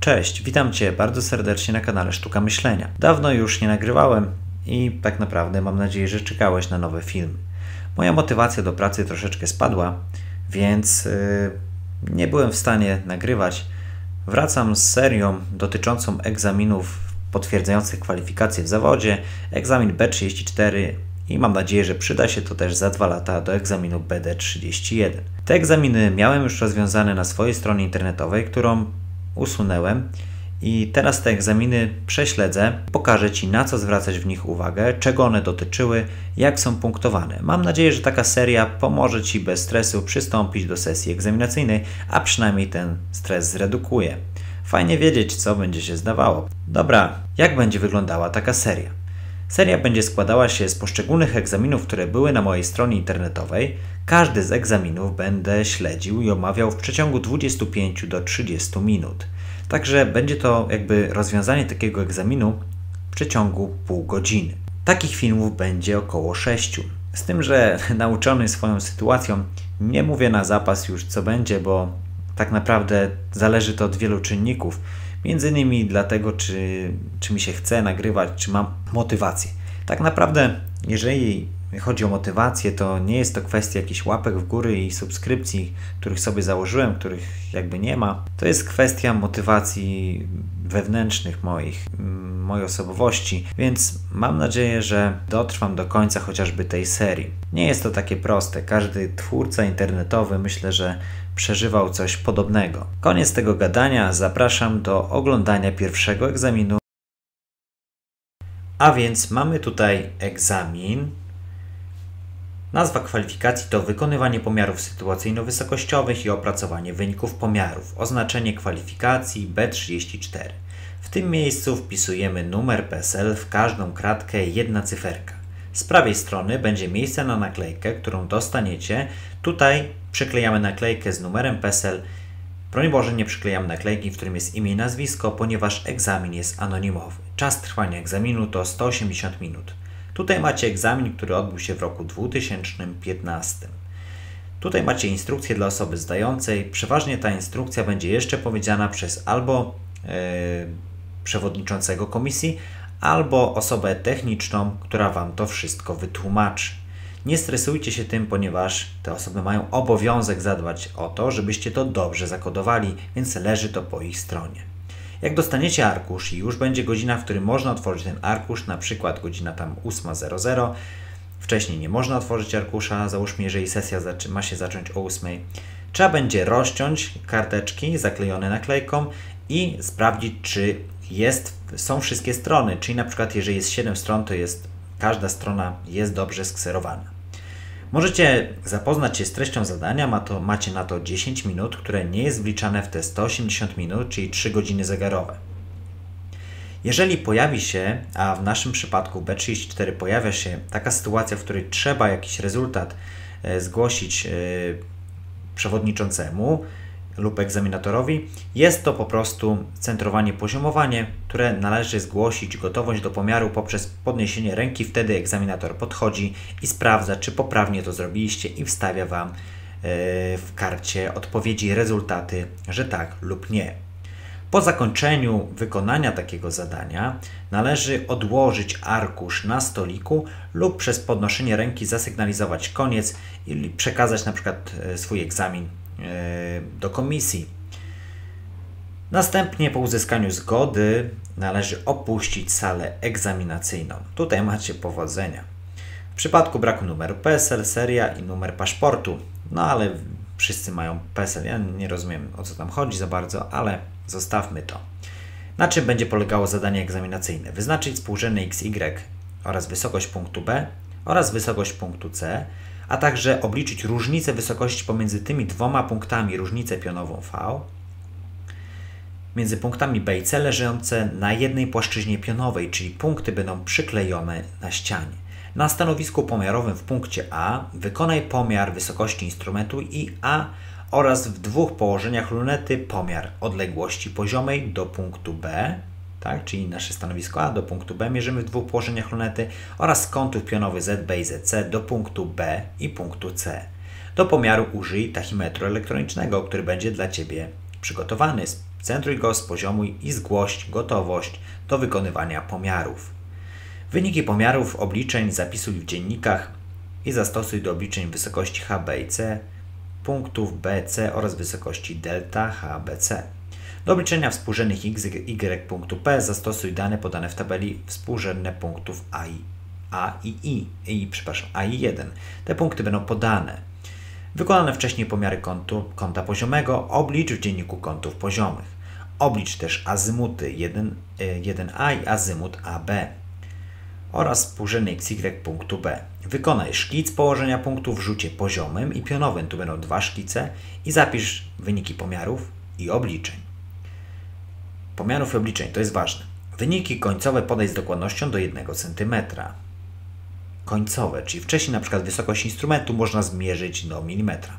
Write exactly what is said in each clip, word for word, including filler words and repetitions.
Cześć, witam Cię bardzo serdecznie na kanale Sztuka Myślenia. Dawno już nie nagrywałem i tak naprawdę mam nadzieję, że czekałeś na nowe filmy. Moja motywacja do pracy troszeczkę spadła, więc yy, nie byłem w stanie nagrywać. Wracam z serią dotyczącą egzaminów potwierdzających kwalifikacje w zawodzie, egzamin B trzydzieści cztery i mam nadzieję, że przyda się to też za dwa lata do egzaminu B D trzydzieści jeden. Te egzaminy miałem już rozwiązane na swojej stronie internetowej, którą usunęłem i teraz te egzaminy prześledzę, pokażę Ci, na co zwracać w nich uwagę, czego one dotyczyły, jak są punktowane. Mam nadzieję, że taka seria pomoże Ci bez stresu przystąpić do sesji egzaminacyjnej, a przynajmniej ten stres zredukuje. Fajnie wiedzieć, co będzie się zdawało. Dobra, jak będzie wyglądała taka seria? Seria będzie składała się z poszczególnych egzaminów, które były na mojej stronie internetowej. Każdy z egzaminów będę śledził i omawiał w przeciągu dwudziestu pięciu do trzydziestu minut. Także będzie to jakby rozwiązanie takiego egzaminu w przeciągu pół godziny. Takich filmów będzie około sześciu. Z tym, że nauczony swoją sytuacją nie mówię na zapas już co będzie, bo tak naprawdę zależy to od wielu czynników. Między innymi dlatego, czy, czy mi się chce nagrywać, czy mam motywację. Tak naprawdę, jeżeli chodzi o motywację, to nie jest to kwestia jakichś łapek w górę i subskrypcji, których sobie założyłem, których jakby nie ma. To jest kwestia motywacji wewnętrznych moich, mojej osobowości, więc mam nadzieję, że dotrwam do końca chociażby tej serii. Nie jest to takie proste. Każdy twórca internetowy, myślę, że przeżywał coś podobnego. Koniec tego gadania, zapraszam do oglądania pierwszego egzaminu. A więc mamy tutaj egzamin. Nazwa kwalifikacji to wykonywanie pomiarów sytuacyjno-wysokościowych i opracowanie wyników pomiarów. Oznaczenie kwalifikacji B trzydzieści cztery. W tym miejscu wpisujemy numer P E S L w każdą kratkę, jedna cyferka. Z prawej strony będzie miejsce na naklejkę, którą dostaniecie. Tutaj przyklejamy naklejkę z numerem P E S L. Broń Boże, nie przyklejamy naklejki, w którym jest imię i nazwisko, ponieważ egzamin jest anonimowy. Czas trwania egzaminu to sto osiemdziesiąt minut. Tutaj macie egzamin, który odbył się w roku dwa tysiące piętnastym. Tutaj macie instrukcję dla osoby zdającej. Przeważnie ta instrukcja będzie jeszcze powiedziana przez albo yy, przewodniczącego komisji, albo osobę techniczną, która Wam to wszystko wytłumaczy. Nie stresujcie się tym, ponieważ te osoby mają obowiązek zadbać o to, żebyście to dobrze zakodowali, więc leży to po ich stronie. Jak dostaniecie arkusz i już będzie godzina, w którym można otworzyć ten arkusz, na przykład godzina tam ósma zero zero, wcześniej nie można otworzyć arkusza, załóżmy, jeżeli sesja ma się zacząć o ósmej, trzeba będzie rozciąć karteczki zaklejone naklejką i sprawdzić, czy jest, są wszystkie strony, czyli na przykład jeżeli jest siedem stron, to jest każda strona jest dobrze skserowana. Możecie zapoznać się z treścią zadania, ma to, macie na to dziesięć minut, które nie jest wliczane w te sto osiemdziesiąt minut, czyli trzy godziny zegarowe. Jeżeli pojawi się, a w naszym przypadku B trzydzieści cztery pojawia się taka sytuacja, w której trzeba jakiś rezultat e, zgłosić e, przewodniczącemu lub egzaminatorowi, jest to po prostu centrowanie, poziomowanie, które należy zgłosić gotowość do pomiaru poprzez podniesienie ręki. Wtedy egzaminator podchodzi i sprawdza, czy poprawnie to zrobiliście i wstawia Wam yy, w karcie odpowiedzi i rezultaty, że tak lub nie. Po zakończeniu wykonania takiego zadania należy odłożyć arkusz na stoliku lub przez podnoszenie ręki zasygnalizować koniec i przekazać na przykład swój egzamin do komisji. Następnie po uzyskaniu zgody należy opuścić salę egzaminacyjną. Tutaj macie powodzenia. W przypadku braku numeru P E S L, seria i numer paszportu. No ale wszyscy mają P E S L. Ja nie rozumiem, o co tam chodzi za bardzo, ale zostawmy to. Na czym będzie polegało zadanie egzaminacyjne? Wyznaczyć współrzędne X Y oraz wysokość punktu B oraz wysokość punktu C, a także obliczyć różnicę wysokości pomiędzy tymi dwoma punktami, różnicę pionową V, między punktami B i C leżące na jednej płaszczyźnie pionowej, czyli punkty będą przyklejone na ścianie. Na stanowisku pomiarowym w punkcie A wykonaj pomiar wysokości instrumentu i A oraz w dwóch położeniach lunety pomiar odległości poziomej do punktu B, tak, czyli nasze stanowisko A do punktu B mierzymy w dwóch położeniach lunety oraz kątów pionowych Z B i Z C do punktu B i punktu C. Do pomiaru użyj tachymetru elektronicznego, który będzie dla Ciebie przygotowany Centruj go, spoziomuj i zgłoś gotowość do wykonywania pomiarów. Wyniki pomiarów obliczeń zapisuj w dziennikach i zastosuj do obliczeń wysokości H, B i C, punktów B, C oraz wysokości delta H, B, C. Do obliczenia współrzędnych x, y punktu P zastosuj dane podane w tabeli współrzędne punktów A i A i I, i przepraszam, A i jeden. Te punkty będą podane. Wykonane wcześniej pomiary kątu, kąta poziomego oblicz w dzienniku kątów poziomych. Oblicz też azymuty jeden A i azymut A B oraz współrzędny X Y punktu B. Wykonaj szkic położenia punktu w rzucie poziomym i pionowym. Tu będą dwa szkice i zapisz wyniki pomiarów i obliczeń. Pomiarów i obliczeń, to jest ważne. Wyniki końcowe podaj z dokładnością do jednego centymetra. Końcowe, czyli wcześniej na przykład wysokość instrumentu można zmierzyć do milimetra.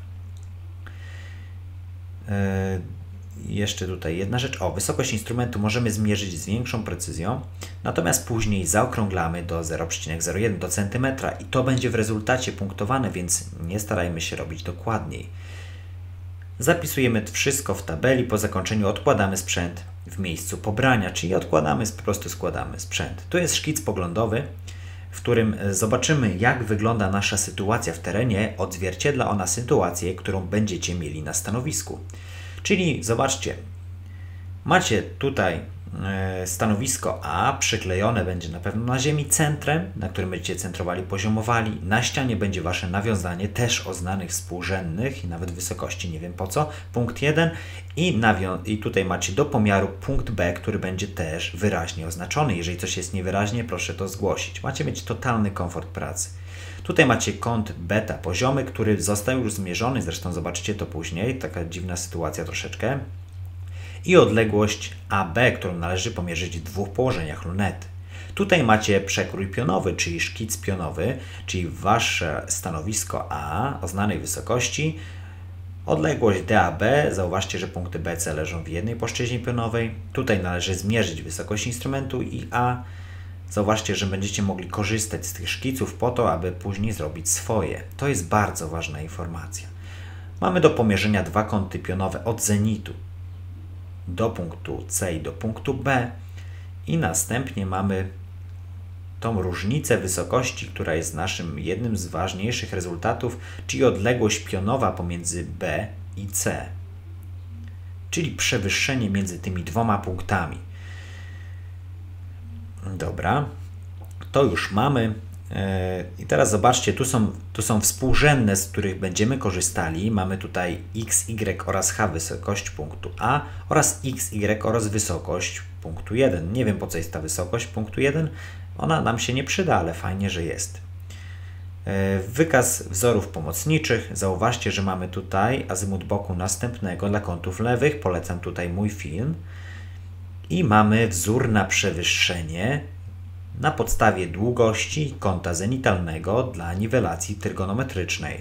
Yy, jeszcze tutaj jedna rzecz. O, wysokość instrumentu możemy zmierzyć z większą precyzją, natomiast później zaokrąglamy do zero przecinek zero jeden do centymetra i to będzie w rezultacie punktowane, więc nie starajmy się robić dokładniej. Zapisujemy wszystko w tabeli, po zakończeniu odkładamy sprzęt w miejscu pobrania, czyli odkładamy, po prostu składamy sprzęt. Tu jest szkic poglądowy, w którym zobaczymy, jak wygląda nasza sytuacja w terenie. Odzwierciedla ona sytuację, którą będziecie mieli na stanowisku. Czyli zobaczcie, macie tutaj stanowisko A, przyklejone będzie na pewno na ziemi centrem, na którym będziecie centrowali, poziomowali. Na ścianie będzie Wasze nawiązanie, też o znanych współrzędnych i nawet wysokości, nie wiem po co, punkt jeden i, i tutaj macie do pomiaru punkt B, który będzie też wyraźnie oznaczony. Jeżeli coś jest niewyraźnie, proszę to zgłosić. Macie mieć totalny komfort pracy. Tutaj macie kąt beta poziomy, który został już zmierzony, zresztą zobaczycie to później, taka dziwna sytuacja troszeczkę. I odległość A B, którą należy pomierzyć w dwóch położeniach lunety. Tutaj macie przekrój pionowy, czyli szkic pionowy, czyli Wasze stanowisko A o znanej wysokości. Odległość D A B, zauważcie, że punkty B C leżą w jednej płaszczyźnie pionowej. Tutaj należy zmierzyć wysokość instrumentu i A. Zauważcie, że będziecie mogli korzystać z tych szkiców po to, aby później zrobić swoje. To jest bardzo ważna informacja. Mamy do pomierzenia dwa kąty pionowe od zenitu do punktu C i do punktu B i następnie mamy tą różnicę wysokości, która jest naszym jednym z ważniejszych rezultatów, czyli odległość pionowa pomiędzy B i C, czyli przewyższenie między tymi dwoma punktami. Dobra, to już mamy. I teraz zobaczcie, tu są, tu są współrzędne, z których będziemy korzystali. Mamy tutaj x, y oraz h wysokość punktu A oraz x, y oraz wysokość punktu jeden. Nie wiem, po co jest ta wysokość punktu jeden. Ona nam się nie przyda, ale fajnie, że jest. Wykaz wzorów pomocniczych. Zauważcie, że mamy tutaj azymut boku następnego dla kątów lewych. Polecam tutaj mój film. I mamy wzór na przewyższenie na podstawie długości kąta zenitalnego dla niwelacji trygonometrycznej.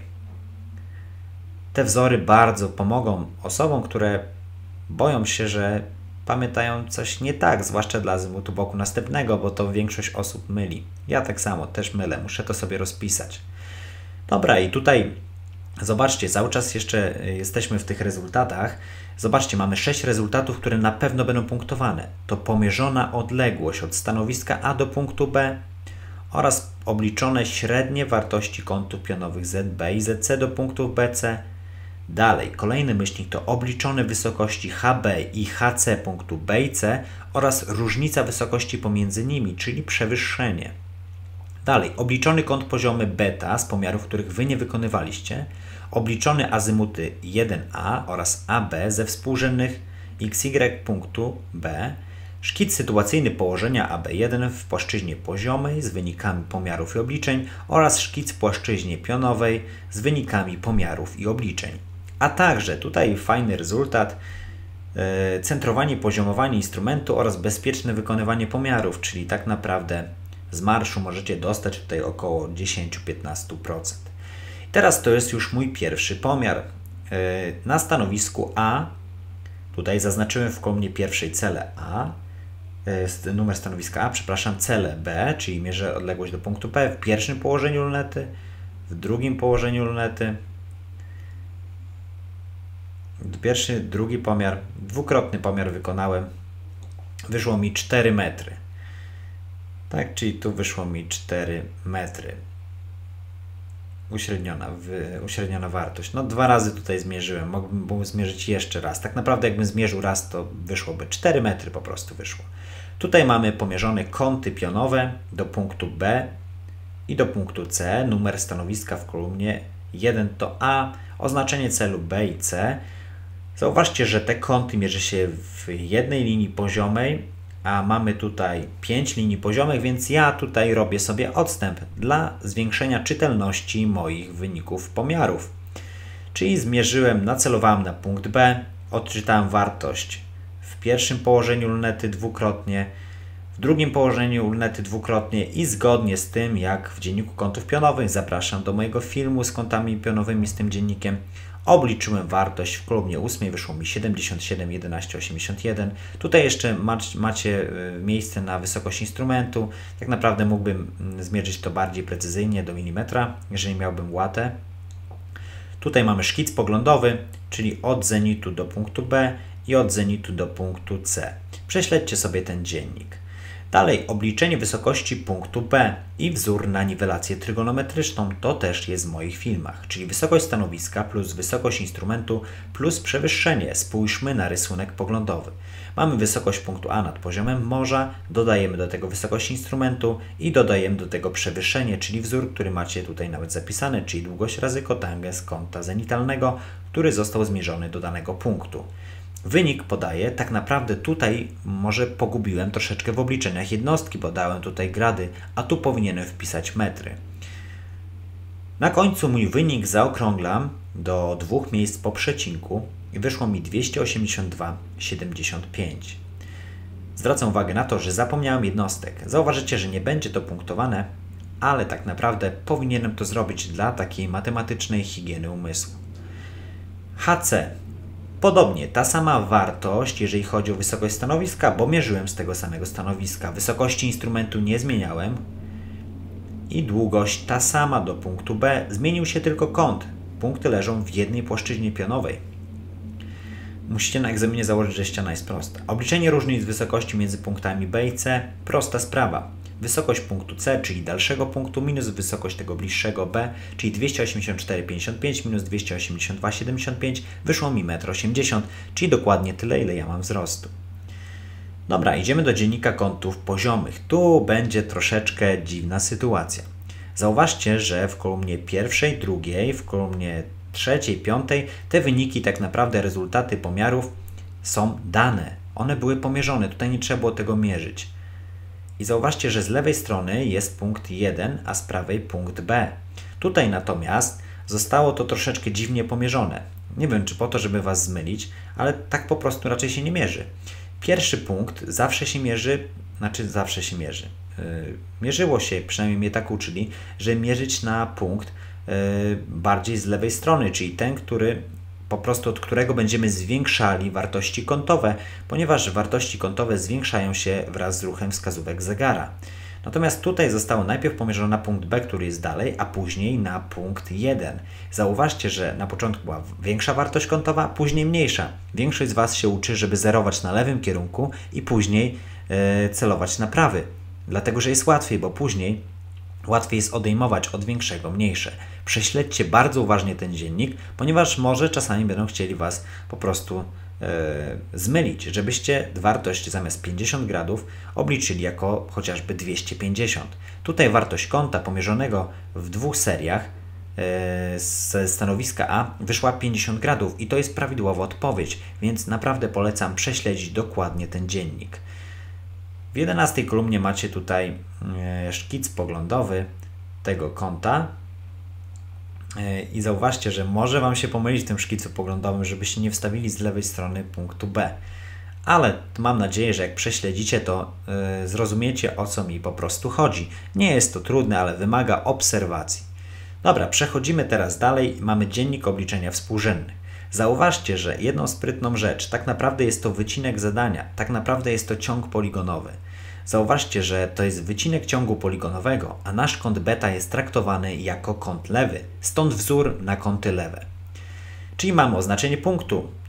Te wzory bardzo pomogą osobom, które boją się, że pamiętają coś nie tak, zwłaszcza dla azymutu boku następnego, bo to większość osób myli. Ja tak samo też mylę, muszę to sobie rozpisać. Dobra, i tutaj zobaczcie, cały czas jeszcze jesteśmy w tych rezultatach. Zobaczcie, mamy sześć rezultatów, które na pewno będą punktowane. To pomierzona odległość od stanowiska A do punktu B oraz obliczone średnie wartości kątów pionowych Z B i Z C do punktów B C. Dalej, kolejny myślnik to obliczone wysokości H B i H C punktu B i C oraz różnica wysokości pomiędzy nimi, czyli przewyższenie. Dalej, obliczony kąt poziomy beta z pomiarów, których Wy nie wykonywaliście. Obliczone azymuty jeden A oraz A B ze współrzędnych X Y punktu B. Szkic sytuacyjny położenia A B jeden w płaszczyźnie poziomej z wynikami pomiarów i obliczeń oraz szkic płaszczyźnie pionowej z wynikami pomiarów i obliczeń. A także tutaj fajny rezultat, yy, centrowanie, poziomowanie instrumentu oraz bezpieczne wykonywanie pomiarów, czyli tak naprawdę z marszu możecie dostać tutaj około dziesięć do piętnastu procent. Teraz to jest już mój pierwszy pomiar. Yy, na stanowisku A, tutaj zaznaczyłem w kolumnie pierwszej celę A, yy, numer stanowiska A, przepraszam, celę B, czyli mierzę odległość do punktu P w pierwszym położeniu lunety, w drugim położeniu lunety, pierwszy, drugi pomiar, dwukrotny pomiar wykonałem. Wyszło mi cztery metry. Tak, czyli tu wyszło mi cztery metry. Uśredniona, wy, uśredniona wartość. No dwa razy tutaj zmierzyłem, mógłbym zmierzyć jeszcze raz. Tak naprawdę jakbym zmierzył raz, to wyszłoby cztery metry po prostu wyszło. Tutaj mamy pomierzone kąty pionowe do punktu B i do punktu C. Numer stanowiska w kolumnie jeden to A, oznaczenie celu B i C. Zauważcie, że te kąty mierzy się w jednej linii poziomej, a mamy tutaj pięć linii poziomych, więc ja tutaj robię sobie odstęp dla zwiększenia czytelności moich wyników pomiarów. Czyli zmierzyłem, nacelowałem na punkt B, odczytałem wartość w pierwszym położeniu lunety dwukrotnie, w drugim położeniu lunety dwukrotnie i zgodnie z tym, jak w dzienniku kątów pionowych, zapraszam do mojego filmu z kątami pionowymi z tym dziennikiem, obliczyłem wartość w kolumnie ósmej, wyszło mi siedemdziesiąt siedem, jedenaście, osiemdziesiąt jeden. Tutaj jeszcze macie miejsce na wysokość instrumentu. Tak naprawdę mógłbym zmierzyć to bardziej precyzyjnie do milimetra, jeżeli miałbym łatę. Tutaj mamy szkic poglądowy, czyli od zenitu do punktu B i od zenitu do punktu C. Prześledźcie sobie ten dziennik. Dalej, obliczenie wysokości punktu B i wzór na niwelację trygonometryczną, to też jest w moich filmach, czyli wysokość stanowiska plus wysokość instrumentu plus przewyższenie. Spójrzmy na rysunek poglądowy. Mamy wysokość punktu A nad poziomem morza, dodajemy do tego wysokość instrumentu i dodajemy do tego przewyższenie, czyli wzór, który macie tutaj nawet zapisany, czyli długość razy kotangens kąta zenitalnego, który został zmierzony do danego punktu. Wynik podaję, tak naprawdę tutaj może pogubiłem troszeczkę w obliczeniach jednostki, bo dałem tutaj grady, a tu powinienem wpisać metry. Na końcu mój wynik zaokrąglam do dwóch miejsc po przecinku i wyszło mi dwieście osiemdziesiąt dwa przecinek siedemdziesiąt pięć. Zwracam uwagę na to, że zapomniałem jednostek. Zauważycie, że nie będzie to punktowane, ale tak naprawdę powinienem to zrobić dla takiej matematycznej higieny umysłu. H C. Podobnie, ta sama wartość, jeżeli chodzi o wysokość stanowiska, bo mierzyłem z tego samego stanowiska. Wysokości instrumentu nie zmieniałem i długość ta sama do punktu B. Zmienił się tylko kąt. Punkty leżą w jednej płaszczyźnie pionowej. Musicie na egzaminie założyć, że ściana jest prosta. Obliczenie różnic wysokości między punktami B i C. Prosta sprawa. Wysokość punktu C, czyli dalszego punktu, minus wysokość tego bliższego B, czyli dwieście osiemdziesiąt cztery przecinek pięćdziesiąt pięć minus dwieście osiemdziesiąt dwa przecinek siedemdziesiąt pięć, wyszło mi metr osiemdziesiąt, czyli dokładnie tyle, ile ja mam wzrostu. Dobra, idziemy do dziennika kątów poziomych. Tu będzie troszeczkę dziwna sytuacja. Zauważcie, że w kolumnie pierwszej, drugiej, w kolumnie trzeciej, piątej te wyniki, tak naprawdę rezultaty pomiarów są dane. One były pomierzone, tutaj nie trzeba było tego mierzyć. I zauważcie, że z lewej strony jest punkt jeden, a z prawej punkt B. Tutaj natomiast zostało to troszeczkę dziwnie pomierzone. Nie wiem, czy po to, żeby Was zmylić, ale tak po prostu raczej się nie mierzy. Pierwszy punkt zawsze się mierzy, znaczy zawsze się mierzy. Yy, mierzyło się, przynajmniej mnie tak uczyli, że mierzyć na punkt yy, bardziej z lewej strony, czyli ten, który po prostu od którego będziemy zwiększali wartości kątowe, ponieważ wartości kątowe zwiększają się wraz z ruchem wskazówek zegara. Natomiast tutaj zostało najpierw pomierzone na punkt B, który jest dalej, a później na punkt jeden. Zauważcie, że na początku była większa wartość kątowa, później mniejsza. Większość z Was się uczy, żeby zerować na lewym kierunku i później yy, celować na prawy. Dlatego, że jest łatwiej, bo później łatwiej jest odejmować od większego mniejsze. Prześledźcie bardzo uważnie ten dziennik, ponieważ może czasami będą chcieli Was po prostu e, zmylić, żebyście wartość zamiast pięćdziesiąt gradów obliczyli jako chociażby dwieście pięćdziesiąt. Tutaj wartość kąta pomierzonego w dwóch seriach e, ze stanowiska A wyszła pięćdziesiąt gradów i to jest prawidłowa odpowiedź, więc naprawdę polecam prześledzić dokładnie ten dziennik. W jedenastej kolumnie macie tutaj e, szkic poglądowy tego kąta. I zauważcie, że może Wam się pomylić w tym szkicu poglądowym, żebyście nie wstawili z lewej strony punktu B. Ale mam nadzieję, że jak prześledzicie, to yy, zrozumiecie, o co mi po prostu chodzi. Nie jest to trudne, ale wymaga obserwacji. Dobra, przechodzimy teraz dalej. Mamy dziennik obliczenia współrzędnych. Zauważcie, że jedną sprytną rzecz, tak naprawdę jest to wycinek zadania, tak naprawdę jest to ciąg poligonowy. Zauważcie, że to jest wycinek ciągu poligonowego, a nasz kąt beta jest traktowany jako kąt lewy, stąd wzór na kąty lewe. Czyli mamy oznaczenie punktu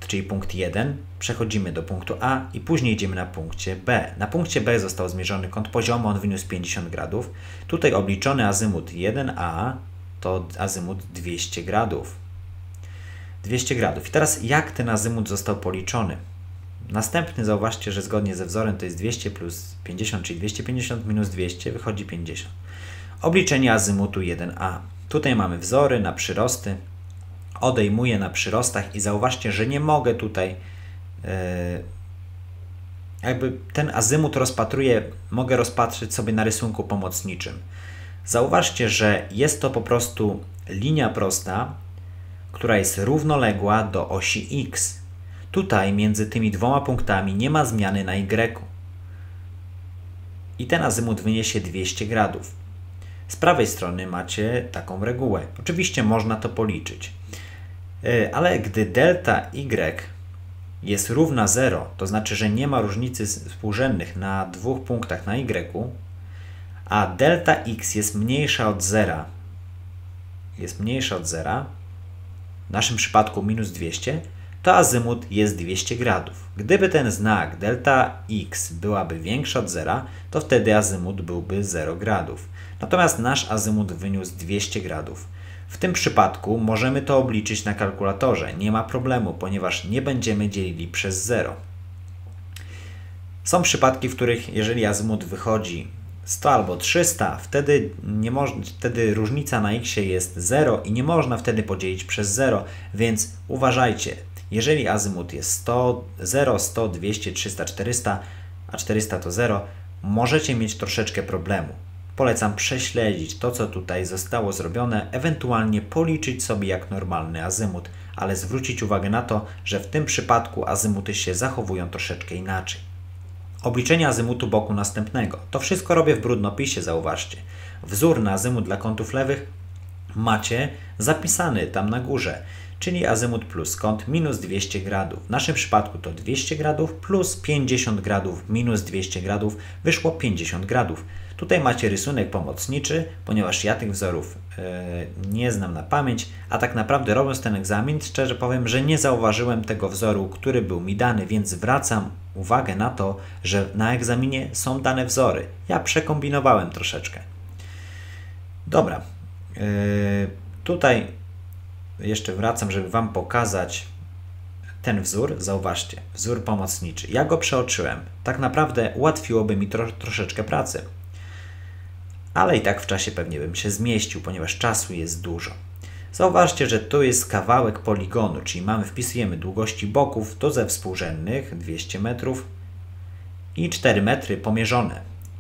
czyli punkt jeden, przechodzimy do punktu A i później idziemy na punkcie B. Na punkcie B został zmierzony kąt poziomo, on wyniósł pięćdziesiąt gradów. Tutaj obliczony azymut jeden A to azymut dwieście gradów. dwieście gradów. I teraz jak ten azymut został policzony? Następny, zauważcie, że zgodnie ze wzorem to jest dwieście plus pięćdziesiąt, czyli dwieście pięćdziesiąt minus dwieście, wychodzi pięćdziesiąt. Obliczenie azymutu jeden A. Tutaj mamy wzory na przyrosty. Odejmuję na przyrostach i zauważcie, że nie mogę tutaj yy, jakby ten azymut rozpatruję, mogę rozpatrzyć sobie na rysunku pomocniczym. Zauważcie, że jest to po prostu linia prosta, która jest równoległa do osi X. Tutaj między tymi dwoma punktami nie ma zmiany na Y. I ten azymut wyniesie dwieście gradów. Z prawej strony macie taką regułę. Oczywiście można to policzyć. Ale gdy delta Y jest równa zero, to znaczy, że nie ma różnicy współrzędnych na dwóch punktach na Y, a delta X jest mniejsza od zera, jest mniejsza od zera, w naszym przypadku minus dwieście, to azymut jest dwieście gradów. Gdyby ten znak delta X byłaby większa od zera, to wtedy azymut byłby zero gradów. Natomiast nasz azymut wyniósł dwieście gradów. W tym przypadku możemy to obliczyć na kalkulatorze. Nie ma problemu, ponieważ nie będziemy dzielili przez zero. Są przypadki, w których jeżeli azymut wychodzi sto albo trzysta, wtedy, nie wtedy różnica na x jest zero i nie można wtedy podzielić przez zero, więc uważajcie. Jeżeli azymut jest sto, zero, sto, dwieście, trzysta, czterysta, a czterysta to zero, możecie mieć troszeczkę problemu. Polecam prześledzić to, co tutaj zostało zrobione, ewentualnie policzyć sobie jak normalny azymut, ale zwrócić uwagę na to, że w tym przypadku azymuty się zachowują troszeczkę inaczej. Obliczenie azymutu boku następnego. To wszystko robię w brudnopisie, zauważcie. Wzór na azymut dla kątów lewych macie zapisany tam na górze, czyli azymut plus kąt minus dwieście gradów. W naszym przypadku to dwieście gradów plus pięćdziesiąt gradów minus dwieście gradów, wyszło pięćdziesiąt gradów. Tutaj macie rysunek pomocniczy, ponieważ ja tych wzorów yy, nie znam na pamięć, a tak naprawdę robiąc ten egzamin, szczerze powiem, że nie zauważyłem tego wzoru, który był mi dany, więc zwracam uwagę na to, że na egzaminie są dane wzory. Ja przekombinowałem troszeczkę. Dobra, yy, tutaj jeszcze wracam, żeby Wam pokazać ten wzór. Zauważcie, wzór pomocniczy. Ja go przeoczyłem. Tak naprawdę ułatwiłoby mi tro, troszeczkę pracy. Ale i tak w czasie pewnie bym się zmieścił, ponieważ czasu jest dużo. Zauważcie, że tu jest kawałek poligonu, czyli mamy, wpisujemy długości boków do ze współrzędnych, dwieście metrów i cztery metry pomierzone.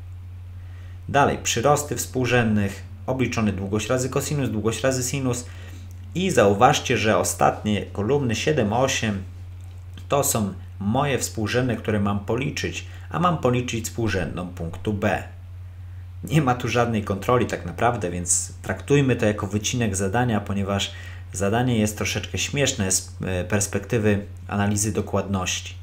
Dalej przyrosty współrzędnych, obliczony długość razy kosinus, długość razy sinus i zauważcie, że ostatnie kolumny siedem, osiem to są moje współrzędne, które mam policzyć, a mam policzyć współrzędną punktu B. Nie ma tu żadnej kontroli tak naprawdę, więc traktujmy to jako wycinek zadania, ponieważ zadanie jest troszeczkę śmieszne z perspektywy analizy dokładności.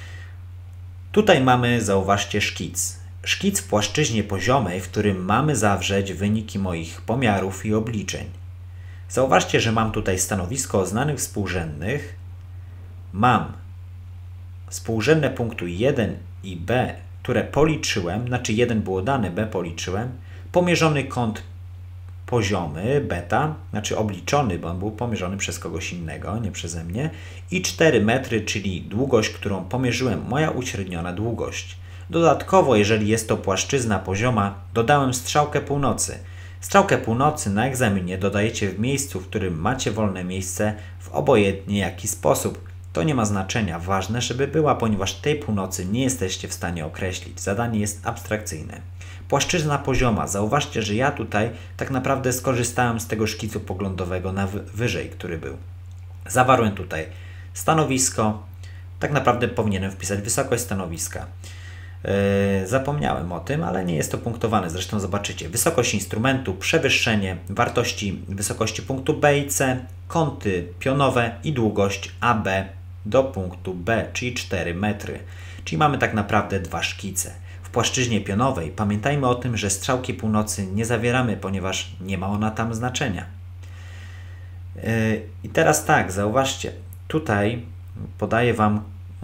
Tutaj mamy, zauważcie, szkic. Szkic w płaszczyźnie poziomej, w którym mamy zawrzeć wyniki moich pomiarów i obliczeń. Zauważcie, że mam tutaj stanowisko o znanych współrzędnych. Mam współrzędne punktu jeden i B, które policzyłem, znaczy jeden było dane, B policzyłem, pomierzony kąt poziomy, beta, znaczy obliczony, bo on był pomierzony przez kogoś innego, nie przeze mnie, i cztery metry, czyli długość, którą pomierzyłem, moja uśredniona długość. Dodatkowo, jeżeli jest to płaszczyzna pozioma, dodałem strzałkę północy. Strzałkę północy na egzaminie dodajecie w miejscu, w którym macie wolne miejsce, w obojętnie jaki sposób. To nie ma znaczenia, ważne, żeby była, ponieważ tej północy nie jesteście w stanie określić. Zadanie jest abstrakcyjne. Płaszczyzna pozioma. Zauważcie, że ja tutaj tak naprawdę skorzystałem z tego szkicu poglądowego na wyżej, który był. Zawarłem tutaj stanowisko. Tak naprawdę powinienem wpisać wysokość stanowiska. Yy, zapomniałem o tym, ale nie jest to punktowane. Zresztą zobaczycie. Wysokość instrumentu, przewyższenie wartości wysokości punktu B i C, kąty pionowe i długość A B do punktu B, czyli cztery metry. Czyli mamy tak naprawdę dwa szkice. W płaszczyźnie pionowej pamiętajmy o tym, że strzałki północy nie zawieramy, ponieważ nie ma ona tam znaczenia. Yy, I teraz tak, zauważcie, tutaj podaję Wam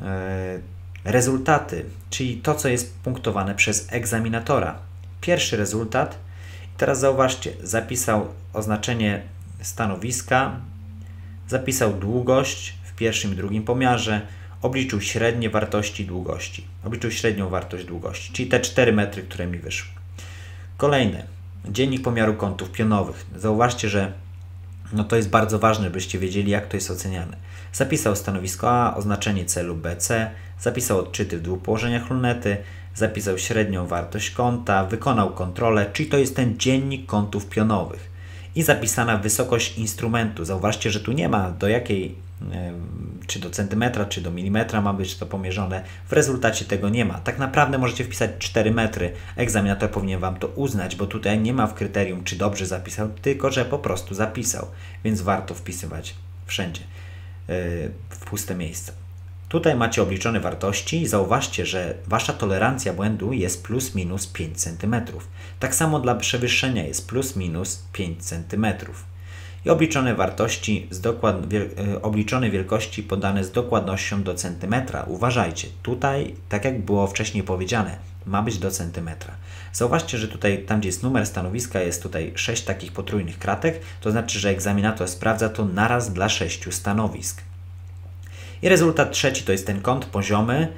rezultaty, czyli to, co jest punktowane przez egzaminatora. Pierwszy rezultat, teraz zauważcie, zapisał oznaczenie stanowiska, zapisał długość w pierwszym i drugim pomiarze, obliczył średnie wartości długości, obliczył średnią wartość długości, czyli te cztery metry, które mi wyszły. Kolejne, dziennik pomiaru kątów pionowych. Zauważcie, że no to jest bardzo ważne, byście wiedzieli, jak to jest oceniane. Zapisał stanowisko A, oznaczenie celu B C, zapisał odczyty w dwóch położeniach lunety, zapisał średnią wartość kąta, wykonał kontrolę, czyli to jest ten dziennik kątów pionowych. I zapisana wysokość instrumentu. Zauważcie, że tu nie ma do jakiej, czy do centymetra, czy do milimetra ma być to pomierzone. W rezultacie tego nie ma. Tak naprawdę możecie wpisać cztery metry. Egzaminator powinien Wam to uznać, bo tutaj nie ma w kryterium, czy dobrze zapisał, tylko że po prostu zapisał. Więc warto wpisywać wszędzie w puste miejsca. Tutaj macie obliczone wartości i zauważcie, że Wasza tolerancja błędu jest plus minus pięć centymetrów. Tak samo dla przewyższenia jest plus minus pięć centymetrów. I obliczone wartości, z dokład... wiel... obliczone wielkości podane z dokładnością do centymetra. Uważajcie, tutaj, tak jak było wcześniej powiedziane, ma być do centymetra. Zauważcie, że tutaj, tam gdzie jest numer stanowiska, jest tutaj sześć takich potrójnych kratek, to znaczy, że egzaminator sprawdza to naraz dla sześciu stanowisk. I rezultat trzeci to jest ten kąt poziomy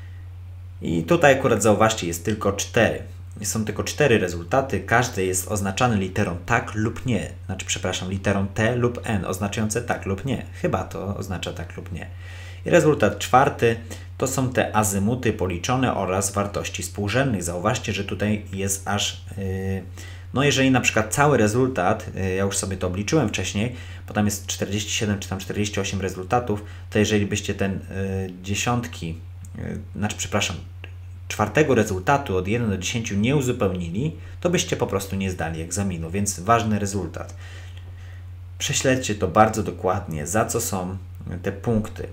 i tutaj akurat zauważcie, jest tylko cztery. Są tylko cztery rezultaty, każdy jest oznaczany literą tak lub nie, znaczy przepraszam, literą T lub N, oznaczające tak lub nie. Chyba to oznacza tak lub nie. I rezultat czwarty to są te azymuty policzone oraz wartości współrzędnych. Zauważcie, że tutaj jest aż, yy, no jeżeli na przykład cały rezultat, yy, ja już sobie to obliczyłem wcześniej, bo tam jest czterdzieści siedem czy tam czterdzieści osiem rezultatów, to jeżeli byście ten yy, dziesiątki, yy, znaczy przepraszam, czwartego rezultatu od jeden do dziesięciu nie uzupełnili, to byście po prostu nie zdali egzaminu, więc ważny rezultat. Prześledźcie to bardzo dokładnie, za co są te punkty.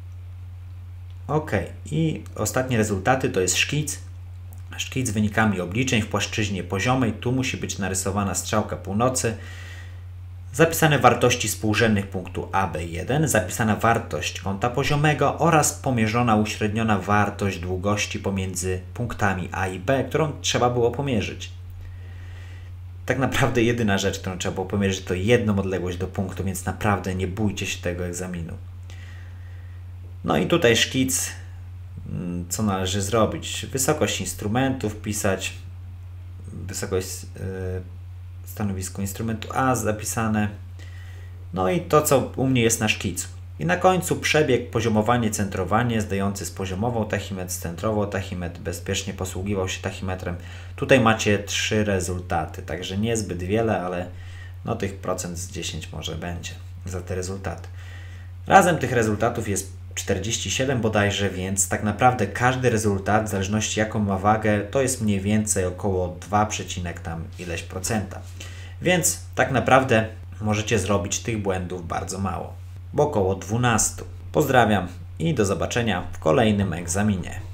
Ok, i ostatnie rezultaty to jest szkic. Szkic z wynikami obliczeń w płaszczyźnie poziomej. Tu musi być narysowana strzałka północy. Zapisane wartości współrzędnych punktu A B jeden, zapisana wartość kąta poziomego oraz pomierzona, uśredniona wartość długości pomiędzy punktami A i B, którą trzeba było pomierzyć. Tak naprawdę jedyna rzecz, którą trzeba było pomierzyć, to jedną odległość do punktu, więc naprawdę nie bójcie się tego egzaminu. No i tutaj szkic, co należy zrobić. Wysokość instrumentu wpisać, wysokość yy, stanowisko instrumentu A zapisane. No i to, co u mnie jest na szkicu. I na końcu przebieg, poziomowanie, centrowanie, zdający z poziomową tachimetr, z centrową tachimetr, bezpiecznie posługiwał się tachimetrem. Tutaj macie trzy rezultaty, także niezbyt wiele, ale no tych procent z dziesięć może będzie za te rezultaty. Razem tych rezultatów jest czterdzieści siedem bodajże, więc tak naprawdę każdy rezultat, w zależności jaką ma wagę, to jest mniej więcej około dwa przecinek tam ileś procenta. Więc tak naprawdę możecie zrobić tych błędów bardzo mało, bo około dwanaście. Pozdrawiam i do zobaczenia w kolejnym egzaminie.